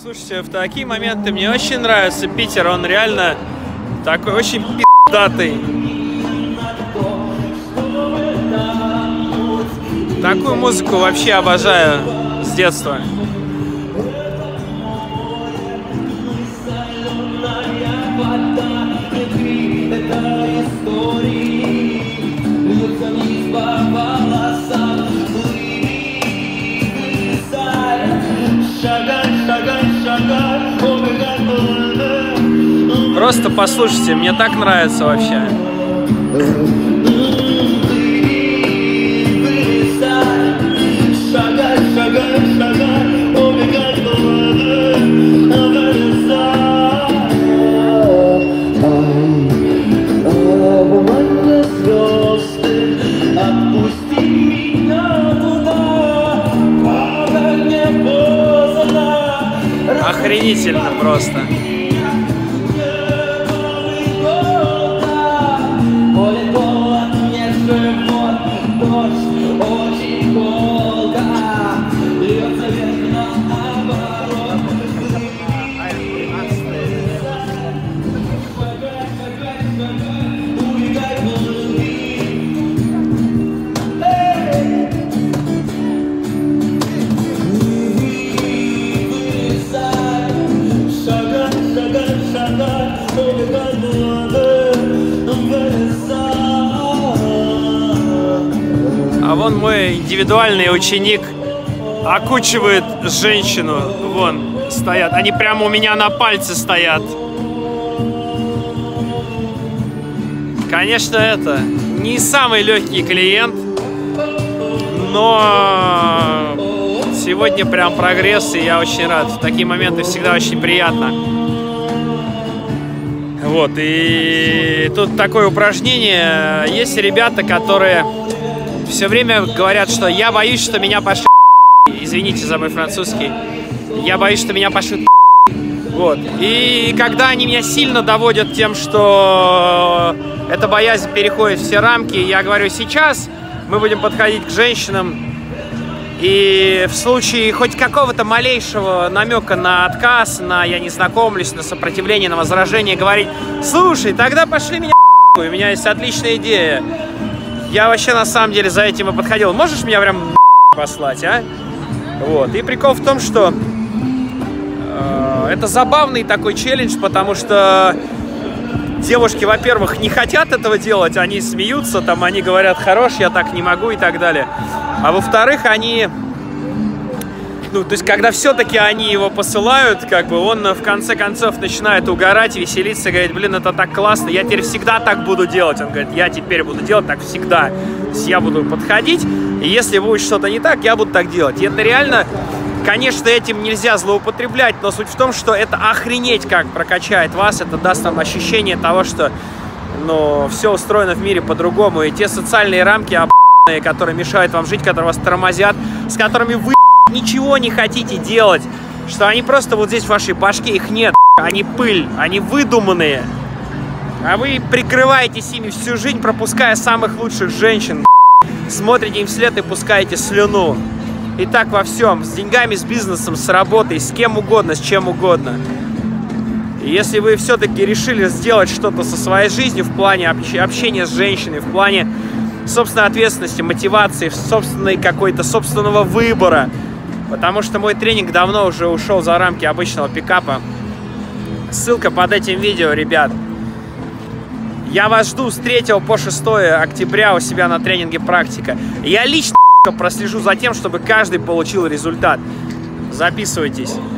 Слушайте, в такие моменты мне очень нравится Питер, он реально такой очень пиздатый. Такую музыку вообще обожаю с детства. Просто послушайте, мне так нравится вообще. Охренительно просто. А вон мой индивидуальный ученик окучивает женщину. Вон стоят. Они прямо у меня на пальце стоят. Конечно, это не самый легкий клиент, но сегодня прям прогресс, и я очень рад. В такие моменты всегда очень приятно. Вот, и тут такое упражнение. Есть ребята, которые все время говорят, что я боюсь, что меня пошлют. Извините за мой французский. Я боюсь, что меня пошлют. Вот. И когда они меня сильно доводят тем, что эта боязнь переходит все рамки, я говорю, сейчас мы будем подходить к женщинам, и в случае хоть какого-то малейшего намека на отказ, на я не знакомлюсь, на сопротивление, на возражение, говорить, слушай, тогда пошли меня. У меня есть отличная идея. Я вообще на самом деле за этим и подходил. Можешь меня прям послать, а? Вот. И прикол в том, что это забавный такой челлендж, потому что девушки, во-первых, не хотят этого делать, они смеются, там, они говорят, хорош, я так не могу и так далее. А во-вторых, они, то есть, когда все-таки они его посылают, как бы он в конце концов начинает угорать, веселиться, говорит, блин, это так классно, я теперь всегда так буду делать. Он говорит, я теперь буду делать так всегда. То есть я буду подходить, и если будет что-то не так, я буду так делать. И это реально, конечно, этим нельзя злоупотреблять, но суть в том, что это охренеть как прокачает вас, это даст вам ощущение того, что, все устроено в мире по-другому, и те социальные рамки, которые мешают вам жить, которые вас тормозят, с которыми вы ничего не хотите делать, что они просто вот здесь в вашей башке, их нет, они пыль, они выдуманные, а вы прикрываетесь ими всю жизнь, пропуская самых лучших женщин, смотрите им вслед и пускаете слюну. И так во всем, с деньгами, с бизнесом, с работой, с кем угодно, с чем угодно. И если вы все-таки решили сделать что-то со своей жизнью в плане общения с женщиной, в плане собственной ответственности, мотивации, собственного выбора. Потому что мой тренинг давно уже ушел за рамки обычного пикапа. Ссылка под этим видео, ребят. Я вас жду с 3 по 6 октября у себя на тренинге «Практика». Я лично прослежу за тем, чтобы каждый получил результат. Записывайтесь.